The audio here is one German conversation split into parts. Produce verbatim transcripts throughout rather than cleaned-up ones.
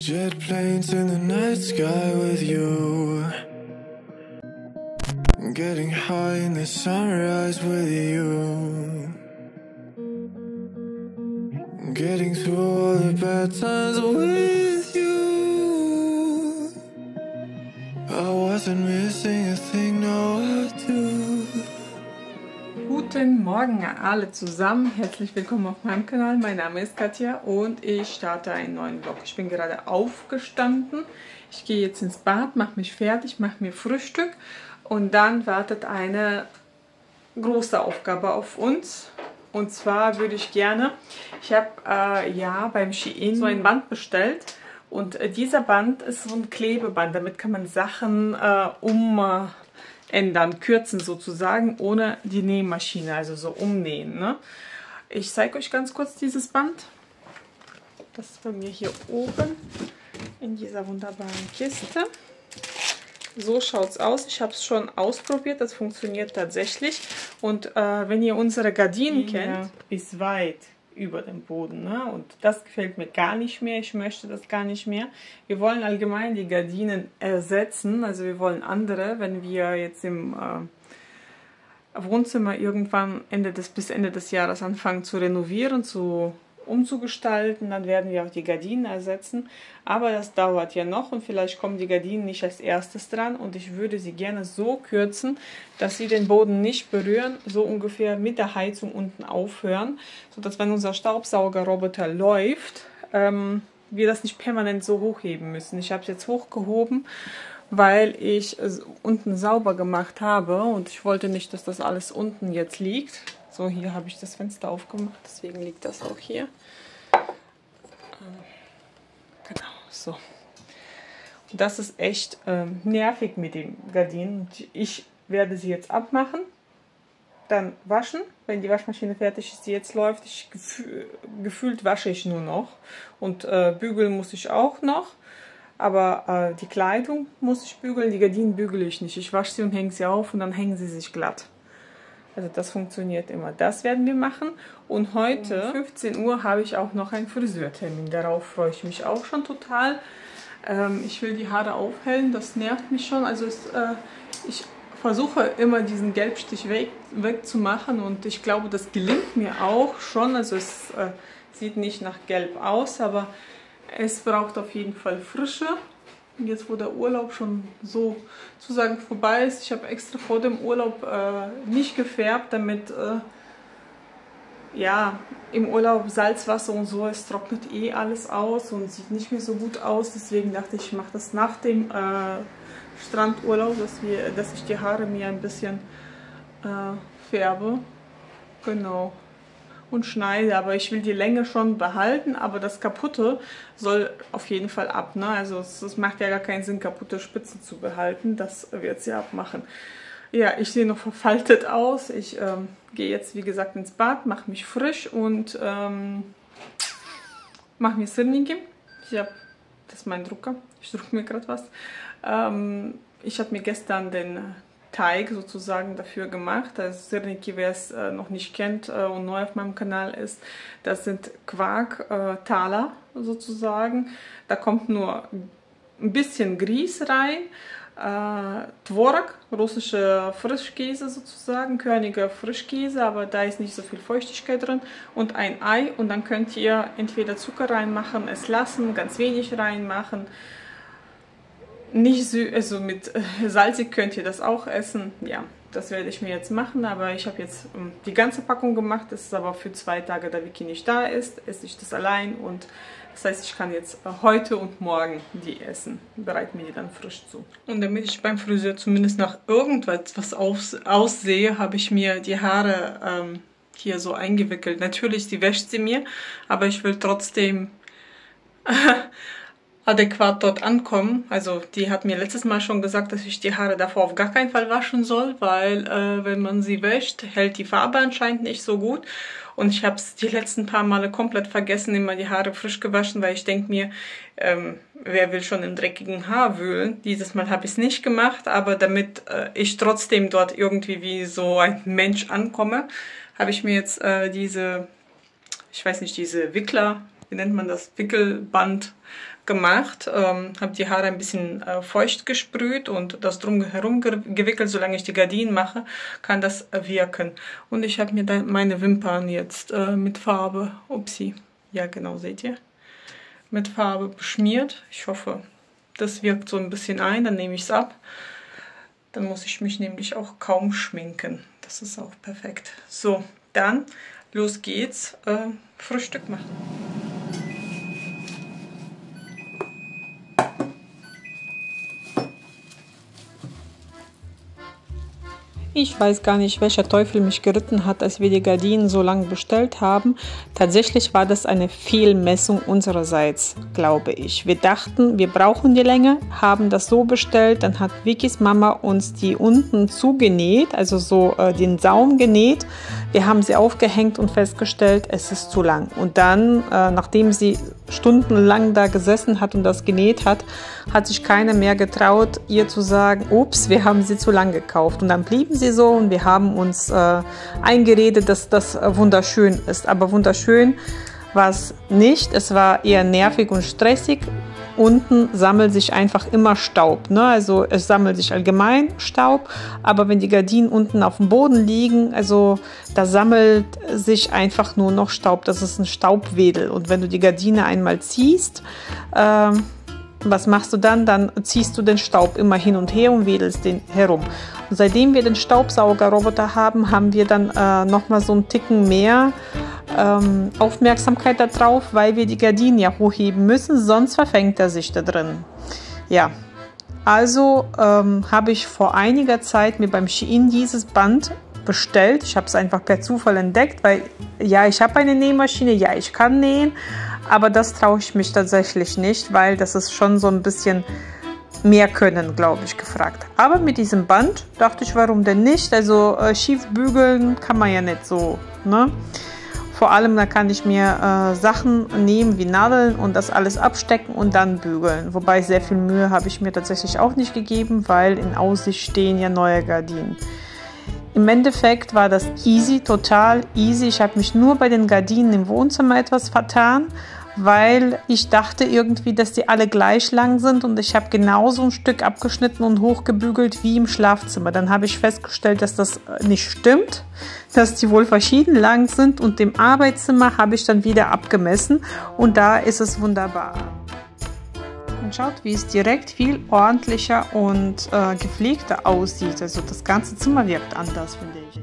Jet planes in the night sky with you, getting high in the sunrise with you, getting through all the bad times with you. I wasn't missing a thing, no I do. Guten Morgen alle zusammen, herzlich willkommen auf meinem Kanal. Mein Name ist Katja und ich starte einen neuen Vlog. Ich bin gerade aufgestanden, ich gehe jetzt ins Bad, mache mich fertig, mache mir Frühstück und dann wartet eine große Aufgabe auf uns. Und zwar würde ich gerne, ich habe äh, ja beim Shein so ein Band bestellt und äh, dieser Band ist so ein Klebeband, damit kann man Sachen äh, um... Äh, ändern, kürzen sozusagen, ohne die Nähmaschine, also so umnähen. Ne? Ich zeige euch ganz kurz dieses Band. Das ist bei mir hier oben in dieser wunderbaren Kiste. So schaut es aus. Ich habe es schon ausprobiert, das funktioniert tatsächlich. Und äh, wenn ihr unsere Gardinen kennt, ist weit über dem Boden. Ne? Und das gefällt mir gar nicht mehr. Ich möchte das gar nicht mehr. Wir wollen allgemein die Gardinen ersetzen. Also wir wollen andere, wenn wir jetzt im äh, Wohnzimmer irgendwann Ende des, bis Ende des Jahres anfangen zu renovieren, zu umzugestalten, dann werden wir auch die Gardinen ersetzen. Aber das dauert ja noch und vielleicht kommen die Gardinen nicht als erstes dran und ich würde sie gerne so kürzen, dass sie den Boden nicht berühren, so ungefähr mit der Heizung unten aufhören, sodass wenn unser Staubsaugerroboter läuft, ähm, wir das nicht permanent so hochheben müssen. Ich habe es jetzt hochgehoben, weil ich es unten sauber gemacht habe und ich wollte nicht, dass das alles unten jetzt liegt. So, hier habe ich das Fenster aufgemacht, deswegen liegt das auch hier. Genau, so. Und das ist echt ähm, nervig mit den Gardinen. Ich werde sie jetzt abmachen, dann waschen. Wenn die Waschmaschine fertig ist, die jetzt läuft, ich gefühl, gefühlt wasche ich nur noch. Und äh, bügeln muss ich auch noch. Aber äh, die Kleidung muss ich bügeln, die Gardinen bügele ich nicht. Ich wasche sie und hänge sie auf und dann hängen sie sich glatt. Also das funktioniert immer. Das werden wir machen. Und heute, um fünfzehn Uhr, habe ich auch noch einen Friseurtermin. Darauf freue ich mich auch schon total. Ähm, ich will die Haare aufhellen, das nervt mich schon. Also es, äh, ich versuche immer diesen Gelbstich weg, wegzumachen und ich glaube, das gelingt mir auch schon. Also es äh, sieht nicht nach Gelb aus, aber es braucht auf jeden Fall Frische. Jetzt, wo der Urlaub schon so sozusagen vorbei ist, ich habe extra vor dem Urlaub äh, nicht gefärbt, damit äh, ja, im Urlaub Salzwasser und so, es trocknet eh alles aus und sieht nicht mehr so gut aus. Deswegen dachte ich, ich mache das nach dem äh, Strandurlaub, dass, wir, dass ich die Haare mir ein bisschen äh, färbe. Genau. Und schneide, aber ich will die Länge schon behalten, aber das Kaputte soll auf jeden Fall ab. Ne? Also es, es macht ja gar keinen Sinn, kaputte Spitzen zu behalten, das wird sie abmachen. Ja, ich sehe noch verfaltet aus. Ich ähm, gehe jetzt, wie gesagt, ins Bad, mache mich frisch und ähm, mache mir Sirniki. Ich habe, das ist mein Drucker, ich drucke mir gerade was. Ähm, ich habe mir gestern den Teig sozusagen dafür gemacht. Also Sirniki, wer es äh, noch nicht kennt äh, und neu auf meinem Kanal ist, das sind Quark-Taler äh, sozusagen. Da kommt nur ein bisschen Grieß rein, äh, Tworog, russischer Frischkäse sozusagen, körniger Frischkäse, aber da ist nicht so viel Feuchtigkeit drin und ein Ei und dann könnt ihr entweder Zucker reinmachen, es lassen, ganz wenig reinmachen. Nicht süß, also mit äh, salzig könnt ihr das auch essen. Ja, das werde ich mir jetzt machen, aber ich habe jetzt ähm, die ganze Packung gemacht. Das ist aber für zwei Tage, da Vicky nicht da ist, esse ich das allein und das heißt, ich kann jetzt äh, heute und morgen die essen. Bereite mir die dann frisch zu. Und damit ich beim Friseur zumindest nach irgendwas was aus, aussehe, habe ich mir die Haare ähm, hier so eingewickelt. Natürlich, sie wäscht sie mir, aber ich will trotzdem adäquat dort ankommen. Also die hat mir letztes Mal schon gesagt, dass ich die Haare davor auf gar keinen Fall waschen soll, weil äh, wenn man sie wäscht, hält die Farbe anscheinend nicht so gut. Und ich habe es die letzten paar Male komplett vergessen, immer die Haare frisch gewaschen, weil ich denke mir, ähm, wer will schon im dreckigen Haar wühlen? Dieses Mal habe ich es nicht gemacht, aber damit äh, ich trotzdem dort irgendwie wie so ein Mensch ankomme, habe ich mir jetzt äh, diese, ich weiß nicht, diese Wickler, wie nennt man das, Wickelband gemacht, ähm, habe die Haare ein bisschen äh, feucht gesprüht und das drumherum ge gewickelt. Solange ich die Gardinen mache, kann das wirken. Und ich habe mir dann meine Wimpern jetzt äh, mit Farbe, upsie, ja genau, seht ihr, mit Farbe beschmiert. Ich hoffe, das wirkt so ein bisschen ein, dann nehme ich es ab. Dann muss ich mich nämlich auch kaum schminken. Das ist auch perfekt. So, dann los geht's, äh, Frühstück machen. Ich weiß gar nicht, welcher Teufel mich geritten hat, als wir die Gardinen so lange bestellt haben. Tatsächlich war das eine Fehlmessung unsererseits, glaube ich. Wir dachten, wir brauchen die Länge, haben das so bestellt. Dann hat Vickys Mama uns die unten zugenäht, also so äh, den Saum genäht. Wir haben sie aufgehängt und festgestellt, es ist zu lang. Und dann, äh, nachdem sie stundenlang da gesessen hat und das genäht hat, hat sich keiner mehr getraut, ihr zu sagen, ups, wir haben sie zu lang gekauft. Und dann blieben sie so und wir haben uns äh, eingeredet, dass das äh, wunderschön ist. Aber wunderschön war es nicht. Es war eher nervig und stressig. Unten sammelt sich einfach immer Staub, ne? Also es sammelt sich allgemein Staub, aber wenn die Gardinen unten auf dem Boden liegen, also da sammelt sich einfach nur noch Staub. Das ist ein Staubwedel. Und wenn du die Gardine einmal ziehst, äh, was machst du dann? Dann ziehst du den Staub immer hin und her und wedelst den herum. Und seitdem wir den Staubsaugerroboter haben, haben wir dann äh, nochmal so einen Ticken mehr ähm, Aufmerksamkeit darauf, weil wir die Gardinen ja hochheben müssen, sonst verfängt er sich da drin. Ja, also ähm, habe ich vor einiger Zeit mir beim Shein dieses Band bestellt. Ich habe es einfach per Zufall entdeckt, weil ja, ich habe eine Nähmaschine, ja, ich kann nähen, aber das traue ich mich tatsächlich nicht, weil das ist schon so ein bisschen mehr Können, glaube ich, gefragt. Aber mit diesem Band dachte ich, warum denn nicht? Also äh, schief bügeln kann man ja nicht so, ne? Vor allem, da kann ich mir äh, Sachen nehmen wie Nadeln und das alles abstecken und dann bügeln. Wobei sehr viel Mühe habe ich mir tatsächlich auch nicht gegeben, weil in Aussicht stehen ja neue Gardinen. Im Endeffekt war das easy, total easy. Ich habe mich nur bei den Gardinen im Wohnzimmer etwas vertan, weil ich dachte irgendwie, dass die alle gleich lang sind und ich habe genauso ein Stück abgeschnitten und hochgebügelt wie im Schlafzimmer. Dann habe ich festgestellt, dass das nicht stimmt, dass die wohl verschieden lang sind und im Arbeitszimmer habe ich dann wieder abgemessen und da ist es wunderbar. Und schaut, wie es direkt viel ordentlicher und äh, gepflegter aussieht. Also das ganze Zimmer wirkt anders, finde ich.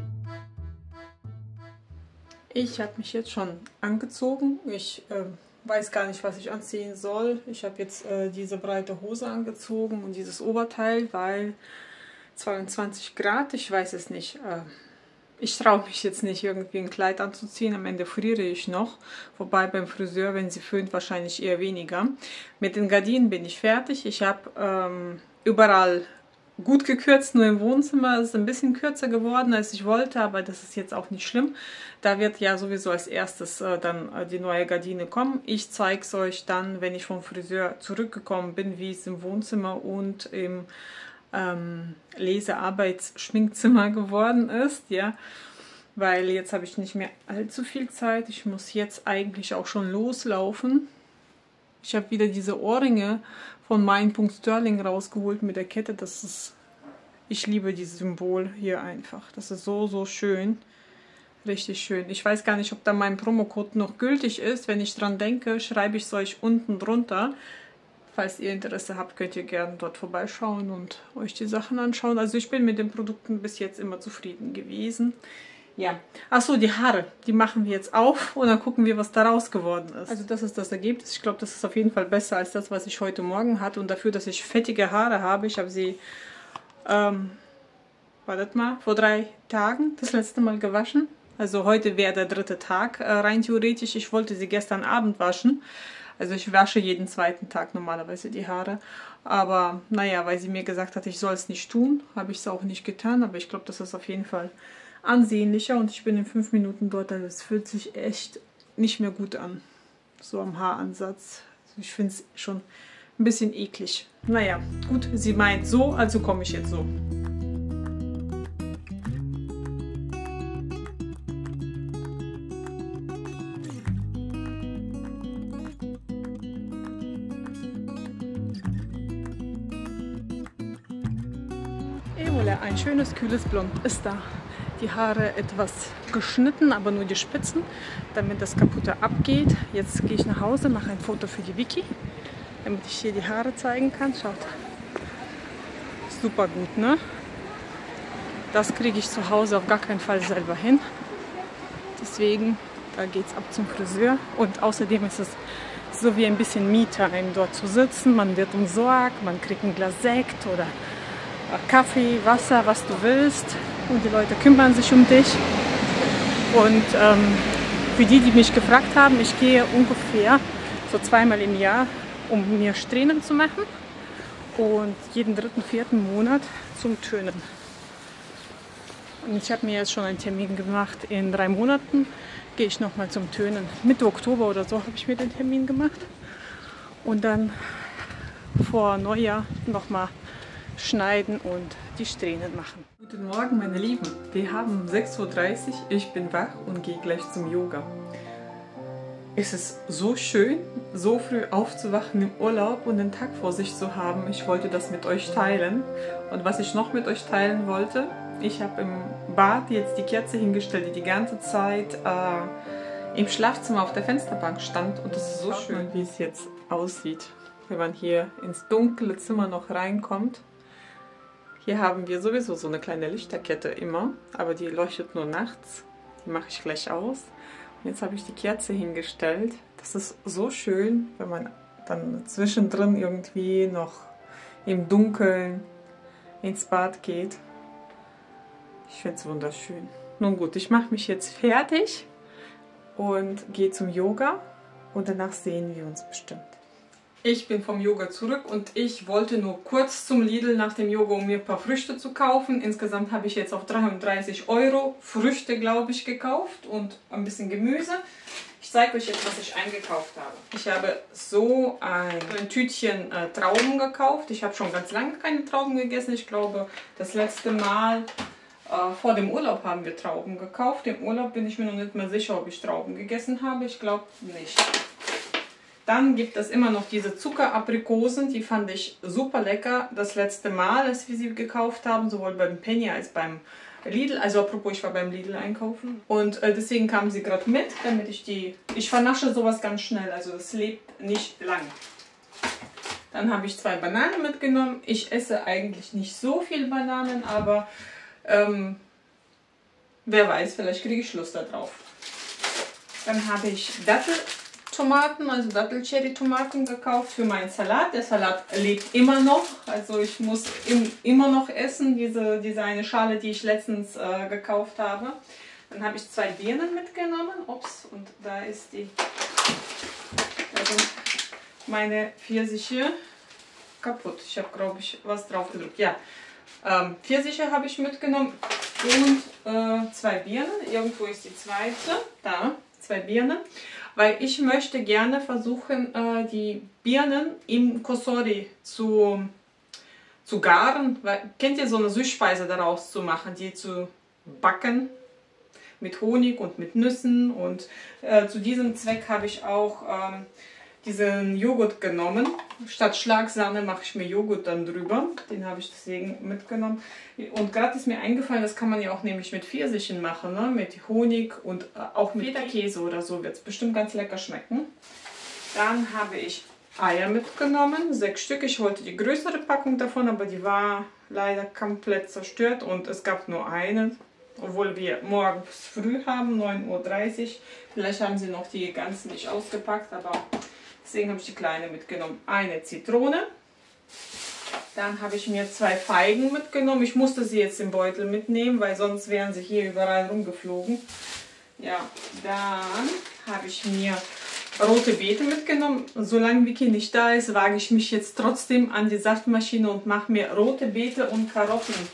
Ich habe mich jetzt schon angezogen. Ich äh, weiß gar nicht, was ich anziehen soll. Ich habe jetzt äh, diese breite Hose angezogen und dieses Oberteil, weil zweiundzwanzig Grad, ich weiß es nicht. Äh, Ich traue mich jetzt nicht, irgendwie ein Kleid anzuziehen. Am Ende friere ich noch. Wobei beim Friseur, wenn sie föhnt, wahrscheinlich eher weniger. Mit den Gardinen bin ich fertig. Ich habe ähm, überall gut gekürzt, nur im Wohnzimmer ist es ein bisschen kürzer geworden, als ich wollte. Aber das ist jetzt auch nicht schlimm. Da wird ja sowieso als erstes äh, dann äh, die neue Gardine kommen. Ich zeige es euch dann, wenn ich vom Friseur zurückgekommen bin, wie es im Wohnzimmer und im Ähm, Lesearbeits-Schminkzimmer geworden ist, ja, weil jetzt habe ich nicht mehr allzu viel Zeit. Ich muss jetzt eigentlich auch schon loslaufen. Ich habe wieder diese Ohrringe von Mein. Sterling rausgeholt mit der Kette. Das ist, ich liebe dieses Symbol hier einfach. Das ist so, so schön. Richtig schön. Ich weiß gar nicht, ob da mein Promocode noch gültig ist. Wenn ich dran denke, schreibe ich es euch unten drunter. Falls ihr Interesse habt, könnt ihr gerne dort vorbeischauen und euch die Sachen anschauen. Also ich bin mit den Produkten bis jetzt immer zufrieden gewesen. Ja, achso, die Haare, die machen wir jetzt auf und dann gucken wir, was daraus geworden ist. Also das ist das Ergebnis. Ich glaube, das ist auf jeden Fall besser als das, was ich heute Morgen hatte. Und dafür, dass ich fettige Haare habe, ich habe sie, ähm, wartet mal, vor drei Tagen das letzte Mal gewaschen. Also heute wäre der dritte Tag äh, rein theoretisch. Ich wollte sie gestern Abend waschen. Also ich wasche jeden zweiten Tag normalerweise die Haare. Aber naja, weil sie mir gesagt hat, ich soll es nicht tun, habe ich es auch nicht getan. Aber ich glaube, das ist auf jeden Fall ansehnlicher. Und ich bin in fünf Minuten dort. Also es fühlt sich echt nicht mehr gut an. So am Haaransatz. Also ich finde es schon ein bisschen eklig. Naja, gut, sie meint so, also komme ich jetzt so. Wolle, ein schönes, kühles Blond ist da. Die Haare etwas geschnitten, aber nur die Spitzen, damit das Kaputte abgeht. Jetzt gehe ich nach Hause, mache ein Foto für die Vicky, damit ich hier die Haare zeigen kann. Schaut, super gut, ne? Das kriege ich zu Hause auf gar keinen Fall selber hin. Deswegen, da geht es ab zum Friseur. Und außerdem ist es so wie ein bisschen Me-Time, dort zu sitzen. Man wird umsorgt, man kriegt ein Glas Sekt oder Kaffee, Wasser, was du willst. Und die Leute kümmern sich um dich. Und ähm, für die, die mich gefragt haben, ich gehe ungefähr so zweimal im Jahr, um mir Strähnen zu machen. Und jeden dritten, vierten Monat zum Tönen. Und ich habe mir jetzt schon einen Termin gemacht. In drei Monaten gehe ich nochmal zum Tönen. Mitte Oktober oder so habe ich mir den Termin gemacht. Und dann vor Neujahr nochmal schneiden und die Strähnen machen. Guten Morgen, meine Lieben. Wir haben sechs Uhr dreißig, ich bin wach und gehe gleich zum Yoga. Es ist so schön, so früh aufzuwachen im Urlaub und den Tag vor sich zu haben. Ich wollte das mit euch teilen. Und was ich noch mit euch teilen wollte, ich habe im Bad jetzt die Kerze hingestellt, die die ganze Zeit äh, im Schlafzimmer auf der Fensterbank stand. Und das ist so schön, wie es jetzt aussieht, wenn man hier ins dunkle Zimmer noch reinkommt. Hier haben wir sowieso so eine kleine Lichterkette immer, aber die leuchtet nur nachts. Die mache ich gleich aus. Und jetzt habe ich die Kerze hingestellt. Das ist so schön, wenn man dann zwischendrin irgendwie noch im Dunkeln ins Bad geht. Ich finde es wunderschön. Nun gut, ich mache mich jetzt fertig und gehe zum Yoga und danach sehen wir uns bestimmt. Ich bin vom Yoga zurück und ich wollte nur kurz zum Lidl nach dem Yoga, um mir ein paar Früchte zu kaufen. Insgesamt habe ich jetzt auf dreiunddreißig Euro Früchte, glaube ich, gekauft und ein bisschen Gemüse. Ich zeige euch jetzt, was ich eingekauft habe. Ich habe so ein, ein Tütchen äh, Trauben gekauft. Ich habe schon ganz lange keine Trauben gegessen. Ich glaube, das letzte Mal äh, vor dem Urlaub haben wir Trauben gekauft. Im Urlaub bin ich mir noch nicht mehr sicher, ob ich Trauben gegessen habe. Ich glaube nicht. Dann gibt es immer noch diese Zuckeraprikosen, die fand ich super lecker. Das letzte Mal, als wir sie gekauft haben, sowohl beim Penny als beim Lidl. Also apropos, ich war beim Lidl einkaufen. Und äh, deswegen kamen sie gerade mit, damit ich die... Ich vernasche sowas ganz schnell, also es lebt nicht lang. Dann habe ich zwei Bananen mitgenommen. Ich esse eigentlich nicht so viel Bananen, aber ähm, wer weiß, vielleicht kriege ich Lust darauf. Dann habe ich Dattel. Tomaten, also Dattel-Cherry-Tomaten gekauft für meinen Salat. Der Salat lebt immer noch, also ich muss im, immer noch essen, diese, diese eine Schale, die ich letztens äh, gekauft habe. Dann habe ich zwei Birnen mitgenommen, ups, und da ist die, also meine Pfirsiche kaputt. Ich habe, glaube ich, was drauf gedrückt. Ja, ähm, Pfirsiche habe ich mitgenommen und äh, zwei Birnen. Irgendwo ist die zweite, da, zwei Birnen. Weil ich möchte gerne versuchen, äh, die Birnen im Kosori zu, zu garen. Weil, kennt ihr so eine Süßspeise daraus zu machen, die zu backen mit Honig und mit Nüssen. Und äh, zu diesem Zweck habe ich auch ähm, diesen Joghurt genommen. Statt Schlagsahne mache ich mir Joghurt dann drüber. Den habe ich deswegen mitgenommen. Und gerade ist mir eingefallen, das kann man ja auch nämlich mit Pfirsichen machen, ne? Mit Honig und äh, auch mit Feta-Käse oder so wird es bestimmt ganz lecker schmecken. Dann habe ich Eier mitgenommen, sechs Stück. Ich wollte die größere Packung davon, aber die war leider komplett zerstört und es gab nur eine. Obwohl wir morgens früh haben, neun Uhr dreißig. Vielleicht haben sie noch die ganzen nicht ausgepackt, aber deswegen habe ich die kleine mitgenommen. Eine Zitrone. Dann habe ich mir zwei Feigen mitgenommen. Ich musste sie jetzt im Beutel mitnehmen, weil sonst wären sie hier überall rumgeflogen. Ja, dann habe ich mir rote Beete mitgenommen. Solange Vicky nicht da ist, wage ich mich jetzt trotzdem an die Saftmaschine und mache mir rote Beete und Karottensaft.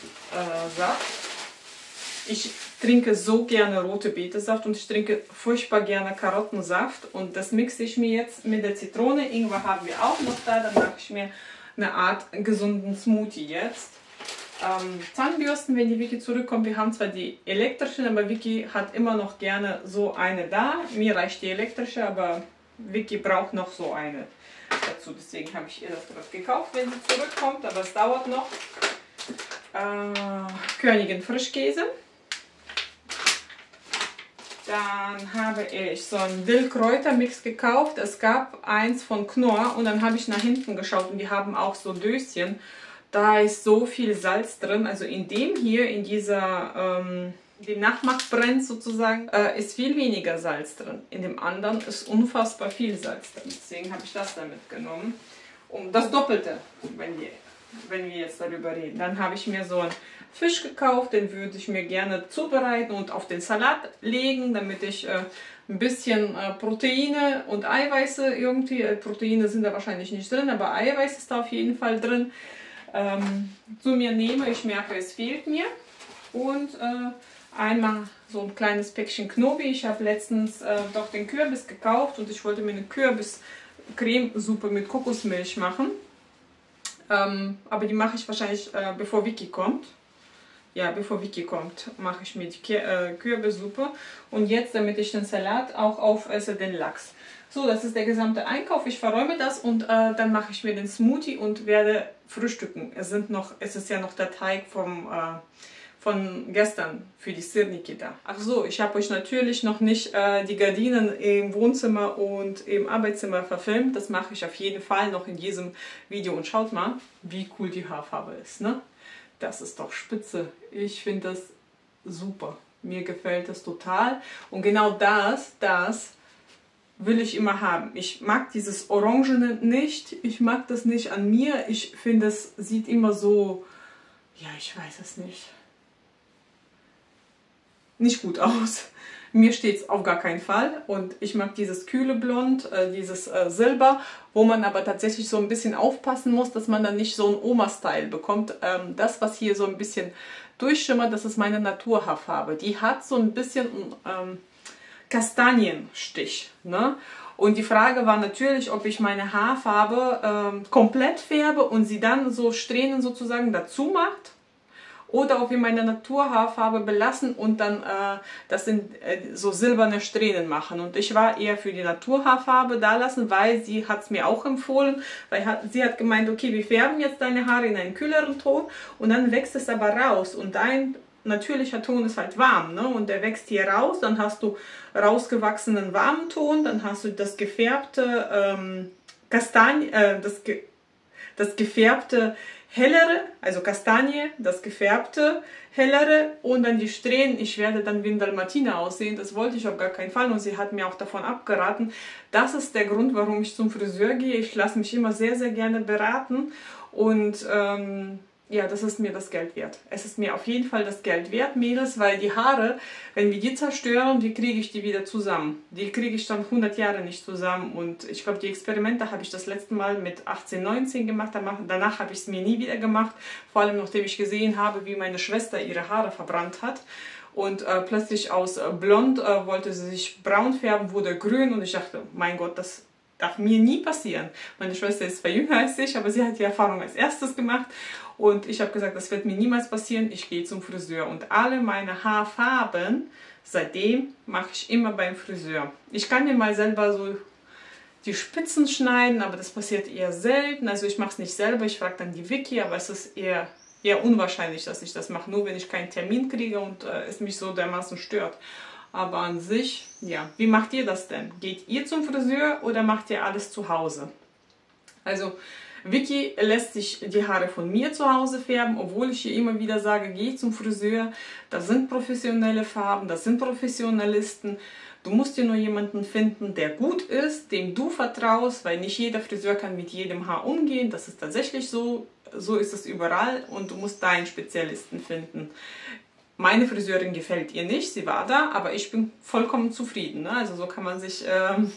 Äh, ich trinke so gerne rote Betesaft und ich trinke furchtbar gerne Karottensaft. Und das mixe ich mir jetzt mit der Zitrone. Ingwer haben wir auch noch da. Dann mache ich mir eine Art gesunden Smoothie jetzt. Ähm, Zahnbürsten, wenn die Vicky zurückkommt. Wir haben zwar die elektrischen, aber Vicky hat immer noch gerne so eine da. Mir reicht die elektrische, aber Vicky braucht noch so eine dazu. Deswegen habe ich ihr das gerade gekauft, wenn sie zurückkommt. Aber es dauert noch. äh, Königin Frischkäse. Dann habe ich so einen Dill-Kräuter-Mix gekauft. Es gab eins von Knorr und dann habe ich nach hinten geschaut und die haben auch so Döschen. Da ist so viel Salz drin. Also in dem hier, in dieser, ähm, dem Nachmachbrand sozusagen, äh, ist viel weniger Salz drin. In dem anderen ist unfassbar viel Salz drin. Deswegen habe ich das da mitgenommen. Um das Doppelte, wenn wir, wenn wir jetzt darüber reden. Dann habe ich mir so einen Fisch gekauft, den würde ich mir gerne zubereiten und auf den Salat legen, damit ich äh, ein bisschen äh, Proteine und Eiweiße irgendwie, äh, Proteine sind da wahrscheinlich nicht drin, aber Eiweiß ist da auf jeden Fall drin, ähm, zu mir nehme. Ich merke, es fehlt mir. Und äh, einmal so ein kleines Päckchen Knobi. Ich habe letztens äh, doch den Kürbis gekauft und ich wollte mir eine Kürbis-Cremesuppe mit Kokosmilch machen. Ähm, aber die mache ich wahrscheinlich, äh, bevor Vicky kommt. Ja, bevor Vicky kommt, mache ich mir die äh, Kürbissuppe. Und jetzt, damit ich den Salat auch aufesse, den Lachs. So, das ist der gesamte Einkauf. Ich verräume das und äh, dann mache ich mir den Smoothie und werde frühstücken. Es, sind noch, es ist ja noch der Teig vom, äh, von gestern für die Sirniki da. Ach so, ich habe euch natürlich noch nicht äh, die Gardinen im Wohnzimmer und im Arbeitszimmer verfilmt. Das mache ich auf jeden Fall noch in diesem Video. Und schaut mal, wie cool die Haarfarbe ist, ne? Das ist doch spitze. Ich finde das super. Mir gefällt das total. Und genau das, das will ich immer haben. Ich mag dieses Orangene nicht. Ich mag das nicht an mir. Ich finde, es sieht immer so, ja, ich weiß es nicht, nicht gut aus. Mir steht es auf gar keinen Fall und ich mag dieses kühle Blond, äh, dieses äh, Silber, wo man aber tatsächlich so ein bisschen aufpassen muss, dass man dann nicht so einen Oma-Style bekommt. Ähm, das, was hier so ein bisschen durchschimmert, das ist meine Naturhaarfarbe. Die hat so ein bisschen ähm, Kastanienstich, ne? Und die Frage war natürlich, ob ich meine Haarfarbe ähm, komplett färbe und sie dann so Strähnen sozusagen dazu macht. Oder ob wir meine Naturhaarfarbe belassen und dann äh, das sind äh, so silberne Strähnen machen. Und ich war eher für die Naturhaarfarbe da lassen, weil sie hat es mir auch empfohlen. Weil hat, sie hat gemeint, okay, wir färben jetzt deine Haare in einen kühleren Ton und dann wächst es aber raus. Und dein natürlicher Ton ist halt warm, ne? Und der wächst hier raus, dann hast du rausgewachsenen warmen Ton, dann hast du das gefärbte ähm, Kastanie, äh, das, ge das gefärbte hellere, also Kastanie, das gefärbte hellere und dann die Strähnen. Ich werde dann wie ein Dalmatiner aussehen, das wollte ich auf gar keinen Fall und sie hat mir auch davon abgeraten. Das ist der Grund, warum ich zum Friseur gehe. Ich lasse mich immer sehr, sehr gerne beraten und ähm, ja, das ist mir das Geld wert. Es ist mir auf jeden Fall das Geld wert, Mädels, weil die Haare, wenn wir die zerstören, wie kriege ich die wieder zusammen? Die kriege ich dann hundert Jahre nicht zusammen und ich glaube, die Experimente habe ich das letzte Mal mit achtzehn, neunzehn gemacht, danach habe ich es mir nie wieder gemacht, vor allem nachdem ich gesehen habe, wie meine Schwester ihre Haare verbrannt hat. Und äh, plötzlich aus äh, blond äh, wollte sie sich braun färben, wurde grün und ich dachte, mein Gott, das darf mir nie passieren. Meine Schwester ist zwar jünger als ich, aber sie hat die Erfahrung als erstes gemacht. Und ich habe gesagt, das wird mir niemals passieren, ich gehe zum Friseur. Und alle meine Haarfarben, seitdem mache ich immer beim Friseur. Ich kann mir mal selber so die Spitzen schneiden, aber das passiert eher selten. Also ich mache es nicht selber, ich frage dann die Vicky, aber es ist eher, eher unwahrscheinlich, dass ich das mache. Nur wenn ich keinen Termin kriege und äh, es mich so dermaßen stört. Aber an sich, ja, wie macht ihr das denn? Geht ihr zum Friseur oder macht ihr alles zu Hause? Also Vicky lässt sich die Haare von mir zu Hause färben, obwohl ich ihr immer wieder sage, geh zum Friseur, das sind professionelle Farben, das sind Professionalisten. Du musst dir nur jemanden finden, der gut ist, dem du vertraust, weil nicht jeder Friseur kann mit jedem Haar umgehen, das ist tatsächlich so, so ist es überall und du musst deinen Spezialisten finden. Meine Friseurin gefällt ihr nicht, sie war da, aber ich bin vollkommen zufrieden. Ne? Also so kann man sich ähm,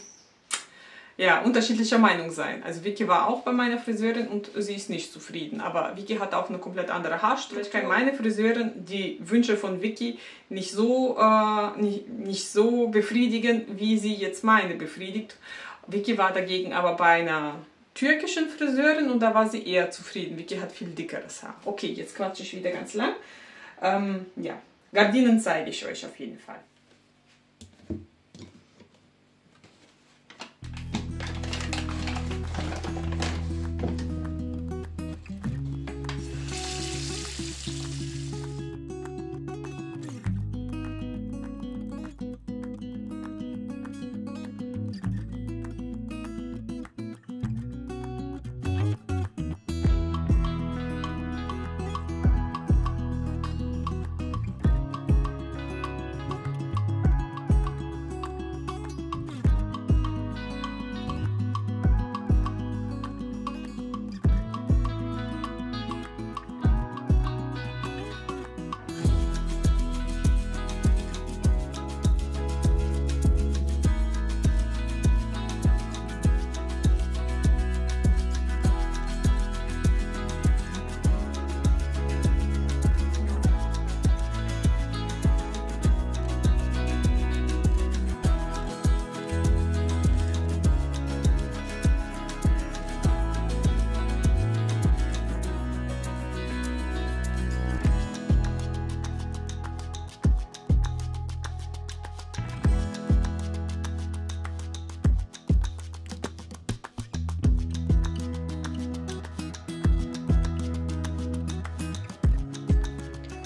ja, unterschiedlicher Meinung sein. Also Vicky war auch bei meiner Friseurin und sie ist nicht zufrieden. Aber Vicky hat auch eine komplett andere Haarstruktur. Ich kann meine Friseurin die Wünsche von Vicky nicht so, äh, nicht, nicht so befriedigen, wie sie jetzt meine befriedigt. Vicky war dagegen aber bei einer türkischen Friseurin und da war sie eher zufrieden. Vicky hat viel dickeres Haar. Okay, jetzt quatsche ich wieder ganz lang. Ähm, ja, Gardinen zeige ich euch auf jeden Fall.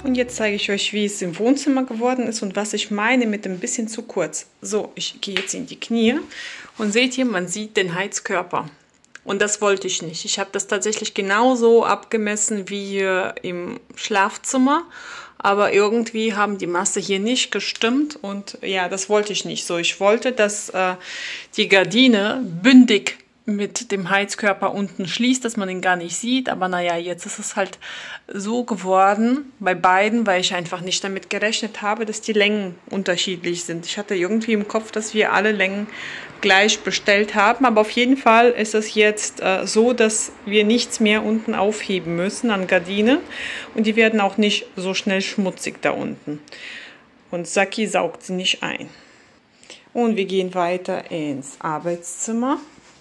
Und jetzt zeige ich euch, wie es im Wohnzimmer geworden ist und was ich meine mit ein bisschen zu kurz. So, ich gehe jetzt in die Knie und seht ihr, man sieht den Heizkörper. Und das wollte ich nicht. Ich habe das tatsächlich genauso abgemessen wie hier im Schlafzimmer. Aber irgendwie haben die Maße hier nicht gestimmt. Und ja, das wollte ich nicht so. Ich wollte, dass äh, die Gardine bündig mit dem Heizkörper unten schließt, dass man ihn gar nicht sieht. Aber naja, jetzt ist es halt so geworden bei beiden, weil ich einfach nicht damit gerechnet habe, dass die Längen unterschiedlich sind. Ich hatte irgendwie im Kopf, dass wir alle Längen gleich bestellt haben. Aber auf jeden Fall ist es jetzt äh, so, dass wir nichts mehr unten aufheben müssen an Gardinen. Und die werden auch nicht so schnell schmutzig da unten. Und Saki saugt sie nicht ein. Und wir gehen weiter ins Arbeitszimmer.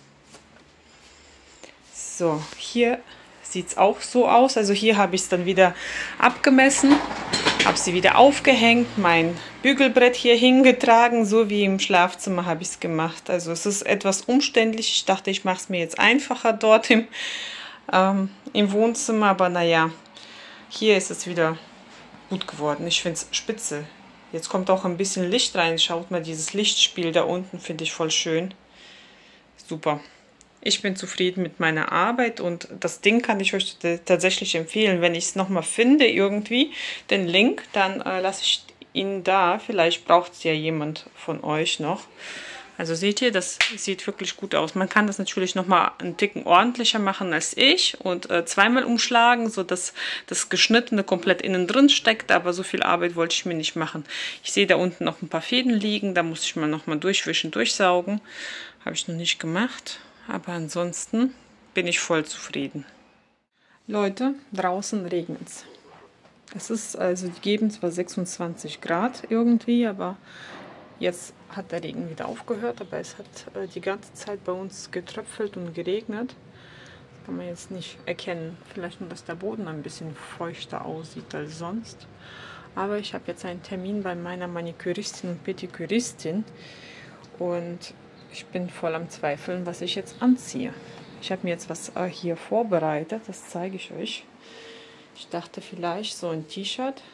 So, hier sieht es auch so aus. Also hier habe ich es dann wieder abgemessen, habe sie wieder aufgehängt, mein Bügelbrett hier hingetragen, so wie im Schlafzimmer habe ich es gemacht. Also es ist etwas umständlich. Ich dachte, ich mache es mir jetzt einfacher dort im, ähm, im Wohnzimmer. Aber naja, hier ist es wieder gut geworden. Ich finde es spitze. Jetzt kommt auch ein bisschen Licht rein. Schaut mal, dieses Lichtspiel da unten finde ich voll schön. Super. Ich bin zufrieden mit meiner Arbeit und das Ding kann ich euch tatsächlich empfehlen. Wenn ich es nochmal finde irgendwie, den Link, dann äh, lasse ich ihn da. Vielleicht braucht es ja jemand von euch noch. Also seht ihr, das sieht wirklich gut aus. Man kann das natürlich nochmal einen Ticken ordentlicher machen als ich und äh, zweimal umschlagen, sodass das Geschnittene komplett innen drin steckt. Aber so viel Arbeit wollte ich mir nicht machen. Ich sehe da unten noch ein paar Fäden liegen. Da muss ich mal nochmal durchwischen, durchsaugen. Habe ich noch nicht gemacht. Aber ansonsten bin ich voll zufrieden. Leute, draußen regnet es. Es ist, also die geben zwar sechsundzwanzig Grad irgendwie, aber jetzt hat der Regen wieder aufgehört. Aber es hat äh, die ganze Zeit bei uns getröpfelt und geregnet. Das kann man jetzt nicht erkennen. Vielleicht nur, dass der Boden ein bisschen feuchter aussieht als sonst. Aber ich habe jetzt einen Termin bei meiner Maniküristin und Pediküristin. Und ich bin voll am Zweifeln, was ich jetzt anziehe. Ich habe mir jetzt was äh, hier vorbereitet, das zeige ich euch. Ich dachte vielleicht so ein T-Shirt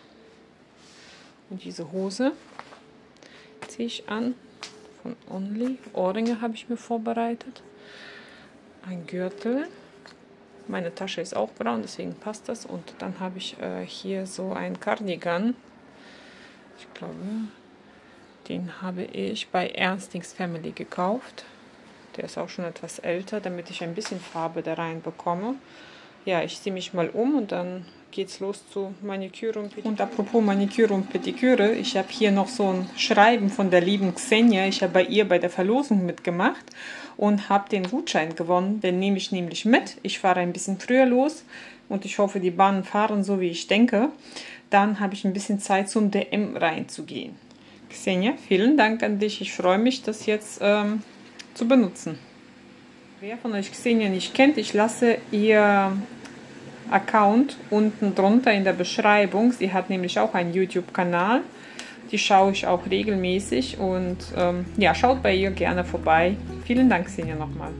und diese Hose ziehe ich an von Only. Ohrringe habe ich mir vorbereitet. Ein Gürtel. Meine Tasche ist auch braun, deswegen passt das. Und dann habe ich äh, hier so ein Cardigan. Ich glaube... Den habe ich bei Ernstings Family gekauft. Der ist auch schon etwas älter, damit ich ein bisschen Farbe da rein bekomme. Ja, ich ziehe mich mal um und dann geht's los zu Maniküre und Pediküre. Und apropos Maniküre und Pediküre, ich habe hier noch so ein Schreiben von der lieben Xenia. Ich habe bei ihr bei der Verlosung mitgemacht und habe den Gutschein gewonnen. Den nehme ich nämlich mit. Ich fahre ein bisschen früher los und ich hoffe, die Bahnen fahren so, wie ich denke. Dann habe ich ein bisschen Zeit, zum D M reinzugehen. Xenia, vielen Dank an dich. Ich freue mich, das jetzt ähm, zu benutzen. Wer von euch Xenia nicht kennt, ich lasse ihr Account unten drunter in der Beschreibung. Sie hat nämlich auch einen YouTube-Kanal. Die schaue ich auch regelmäßig. Und ähm, ja, schaut bei ihr gerne vorbei. Vielen Dank, Xenia, nochmal.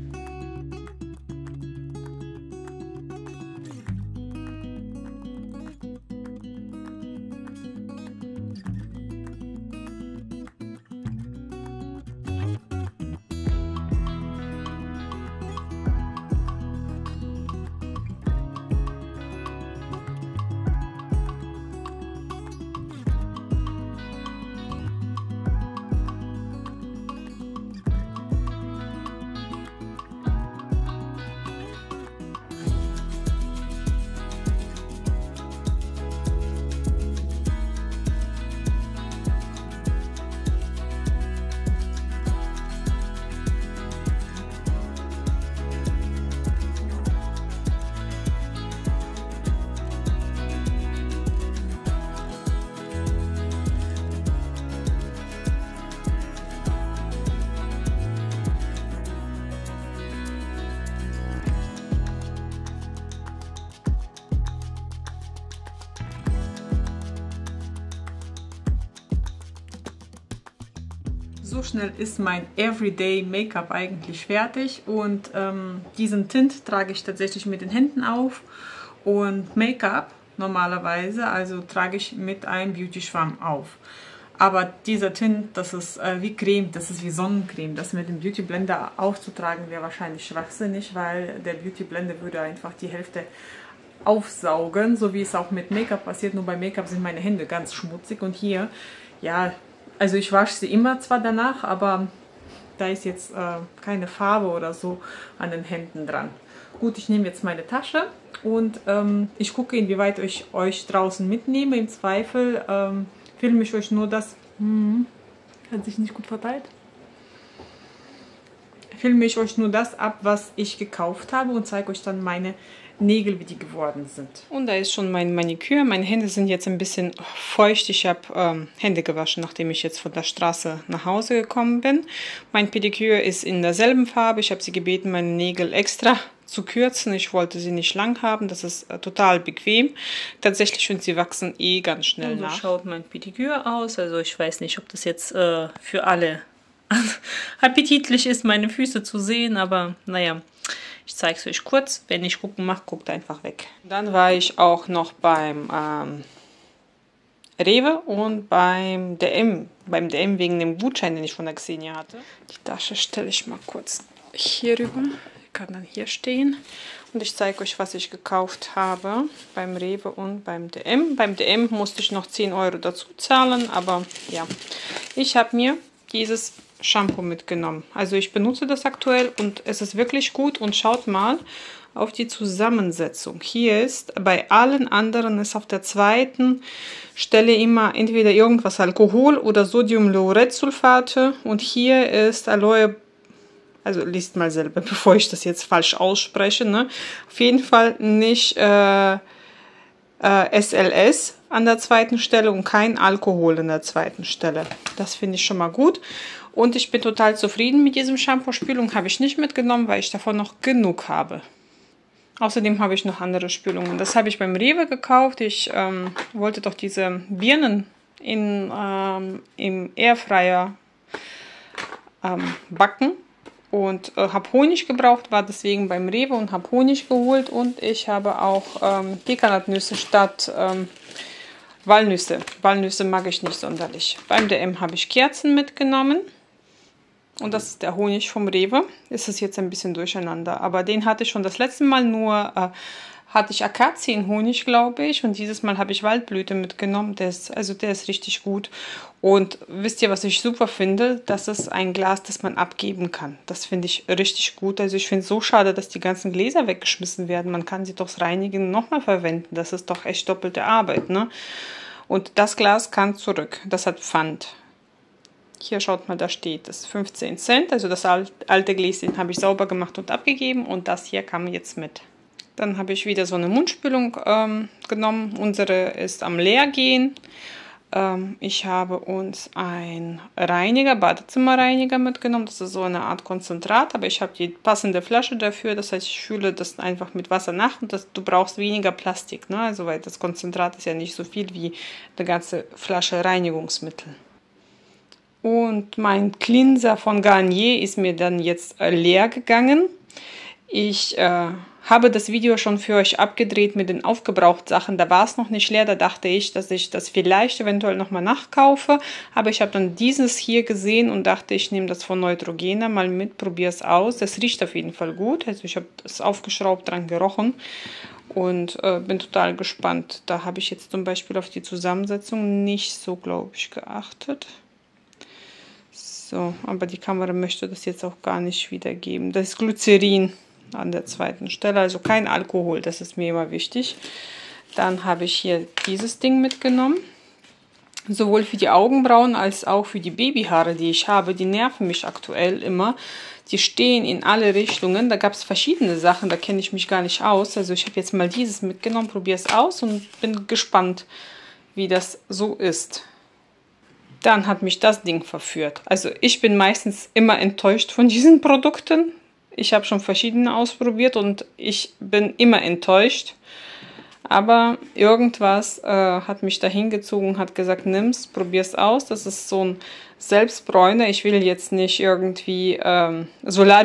So schnell ist mein Everyday Make-up eigentlich fertig und ähm, diesen Tint trage ich tatsächlich mit den Händen auf und Make-up normalerweise, also trage ich mit einem Beauty-Schwamm auf. Aber dieser Tint, das ist äh, wie Creme, das ist wie Sonnencreme. Das mit dem Beauty Blender aufzutragen wäre wahrscheinlich schwachsinnig, weil der Beauty Blender würde einfach die Hälfte aufsaugen, so wie es auch mit Make-up passiert. Nur bei Make-up sind meine Hände ganz schmutzig und hier, ja, also ich wasche sie immer zwar danach, aber da ist jetzt äh, keine Farbe oder so an den Händen dran. Gut, ich nehme jetzt meine Tasche und ähm, ich gucke, inwieweit ich euch draußen mitnehme. Im Zweifel ähm, filme ich euch nur das, hm, hat sich nicht gut verteilt, filme ich euch nur das ab, was ich gekauft habe und zeige euch dann meine Nägel, wie die geworden sind. Und da ist schon mein Maniküre. Meine Hände sind jetzt ein bisschen feucht. Ich habe ähm, Hände gewaschen, nachdem ich jetzt von der Straße nach Hause gekommen bin. Mein Pediküre ist in derselben Farbe. Ich habe sie gebeten, meine Nägel extra zu kürzen. Ich wollte sie nicht lang haben. Das ist äh, total bequem. Tatsächlich, und sie wachsen eh ganz schnell nach. So schaut mein Pediküre aus. Also ich weiß nicht, ob das jetzt äh, für alle appetitlich ist, meine Füße zu sehen, aber naja. Ich zeige es euch kurz. Wenn ich gucken mache, guckt einfach weg. Dann war ich auch noch beim ähm, Rewe und beim D M. Beim D M wegen dem Gutschein, den ich von der Xenia hatte. Die Tasche stelle ich mal kurz hier rüber. Die kann dann hier stehen. Und ich zeige euch, was ich gekauft habe beim Rewe und beim D M. Beim D M musste ich noch zehn Euro dazu zahlen, aber ja. Ich habe mir dieses Shampoo mitgenommen. Also ich benutze das aktuell und es ist wirklich gut und schaut mal auf die Zusammensetzung. Hier ist, bei allen anderen ist auf der zweiten Stelle immer entweder irgendwas Alkohol oder Sodiumlauretsulfate und hier ist Aloe, also liest mal selber, bevor ich das jetzt falsch ausspreche, ne? Auf jeden Fall nicht äh, äh, S L S an der zweiten Stelle und kein Alkohol an der zweiten Stelle. Das finde ich schon mal gut. Und ich bin total zufrieden mit diesem Shampoo-Spülung. Habe ich nicht mitgenommen, weil ich davon noch genug habe. Außerdem habe ich noch andere Spülungen. Das habe ich beim Rewe gekauft. Ich ähm, wollte doch diese Birnen in, ähm, im Airfryer ähm, backen. Und äh, habe Honig gebraucht, war deswegen beim Rewe und habe Honig geholt. Und ich habe auch ähm, Pekanatnüsse statt ähm, Walnüsse. Walnüsse mag ich nicht sonderlich. Beim D M habe ich Kerzen mitgenommen. Und das ist der Honig vom Rewe. Ist es jetzt ein bisschen durcheinander. Aber den hatte ich schon das letzte Mal, nur äh, hatte ich Akazienhonig, glaube ich. Und dieses Mal habe ich Waldblüte mitgenommen. Der ist, also der ist richtig gut. Und wisst ihr, was ich super finde? Das ist ein Glas, das man abgeben kann. Das finde ich richtig gut. Also ich finde es so schade, dass die ganzen Gläser weggeschmissen werden. Man kann sie doch reinigen und nochmal verwenden. Das ist doch echt doppelte Arbeit, ne? Und das Glas kann zurück. Das hat Pfand. Hier schaut mal, da steht es fünfzehn Cent. Also das alte Gläschen habe ich sauber gemacht und abgegeben. Und das hier kam jetzt mit. Dann habe ich wieder so eine Mundspülung ähm, genommen. Unsere ist am Leergehen. Ähm, ich habe uns ein Reiniger, Badezimmerreiniger mitgenommen. Das ist so eine Art Konzentrat. Aber ich habe die passende Flasche dafür. Das heißt, ich fülle das einfach mit Wasser nach. Und das, du brauchst weniger Plastik, ne? Also weil das Konzentrat ist ja nicht so viel wie eine ganze Flasche Reinigungsmittel. Und mein Cleanser von Garnier ist mir dann jetzt äh, leer gegangen. Ich äh, habe das Video schon für euch abgedreht mit den Aufgebraucht-Sachen. Da war es noch nicht leer. Da dachte ich, dass ich das vielleicht eventuell nochmal nachkaufe. Aber ich habe dann dieses hier gesehen und dachte, ich nehme das von Neutrogena mal mit, probiere es aus. Das riecht auf jeden Fall gut. Also ich habe es aufgeschraubt, dran gerochen. Und äh, bin total gespannt. Da habe ich jetzt zum Beispiel auf die Zusammensetzung nicht so, glaube ich, geachtet. So, aber die Kamera möchte das jetzt auch gar nicht wiedergeben. Das ist Glycerin an der zweiten Stelle, also kein Alkohol, das ist mir immer wichtig. Dann habe ich hier dieses Ding mitgenommen. Sowohl für die Augenbrauen als auch für die Babyhaare, die ich habe. Die nerven mich aktuell immer. Die stehen in alle Richtungen. Da gab es verschiedene Sachen, da kenne ich mich gar nicht aus. Also ich habe jetzt mal dieses mitgenommen, probiere es aus und bin gespannt, wie das so ist. Dann hat mich das Ding verführt. Also ich bin meistens immer enttäuscht von diesen Produkten. Ich habe schon verschiedene ausprobiert und ich bin immer enttäuscht. Aber irgendwas äh, hat mich dahin gezogen, hat gesagt, nimm's, probier's aus. Das ist so ein Selbstbräuner. Ich will jetzt nicht irgendwie ähm,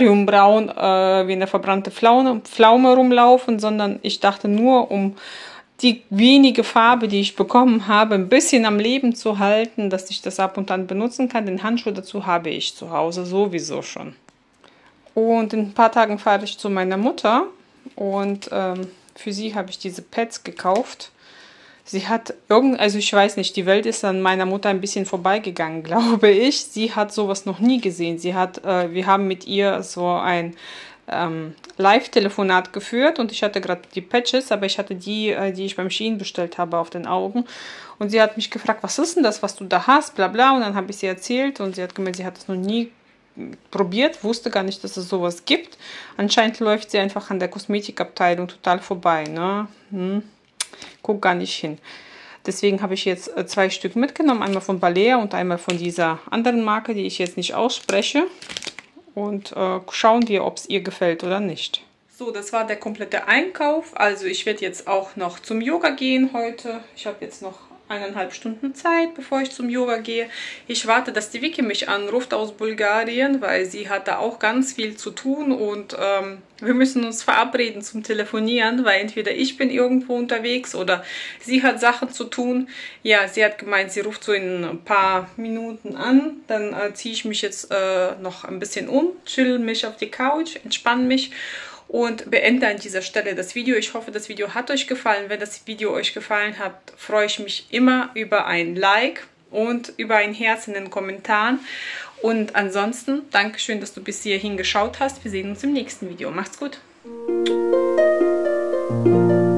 Solariumbraun äh, wie eine verbrannte Pflaume, Pflaume rumlaufen, sondern ich dachte nur, um die wenige Farbe, die ich bekommen habe, ein bisschen am Leben zu halten, dass ich das ab und an benutzen kann. Den Handschuh dazu habe ich zu Hause sowieso schon. Und in ein paar Tagen fahre ich zu meiner Mutter und ähm, für sie habe ich diese Pads gekauft. Sie hat irgend, also ich weiß nicht, die Welt ist an meiner Mutter ein bisschen vorbeigegangen, glaube ich. Sie hat sowas noch nie gesehen. Sie hat, äh, wir haben mit ihr so ein ähm, Live-Telefonat geführt und ich hatte gerade die Patches, aber ich hatte die, äh, die ich beim Shein bestellt habe, auf den Augen. Und sie hat mich gefragt, was ist denn das, was du da hast, bla bla. Und dann habe ich sie erzählt und sie hat gemeint, sie hat das noch nie probiert, wusste gar nicht, dass es sowas gibt. Anscheinend läuft sie einfach an der Kosmetikabteilung total vorbei, ne? Hm. Guck gar nicht hin. Deswegen habe ich jetzt zwei Stück mitgenommen, einmal von Balea und einmal von dieser anderen Marke, die ich jetzt nicht ausspreche. Und äh, schauen wir, ob es ihr gefällt oder nicht. So, das war der komplette Einkauf. Also ich werde jetzt auch noch zum Yoga gehen heute. Ich habe jetzt noch eineinhalb Stunden Zeit, bevor ich zum Yoga gehe. Ich warte, dass die Vicky mich anruft aus Bulgarien, weil sie hat da auch ganz viel zu tun und ähm, wir müssen uns verabreden zum Telefonieren, weil entweder ich bin irgendwo unterwegs oder sie hat Sachen zu tun. Ja, sie hat gemeint, sie ruft so in ein paar Minuten an. Dann äh, ziehe ich mich jetzt äh, noch ein bisschen um, chill mich auf die Couch, entspanne mich und beende an dieser Stelle das Video. Ich hoffe, das Video hat euch gefallen. Wenn das Video euch gefallen hat, freue ich mich immer über ein Like und über ein Herz in den Kommentaren. Und ansonsten, Dankeschön, dass du bis hierhin geschaut hast. Wir sehen uns im nächsten Video. Macht's gut!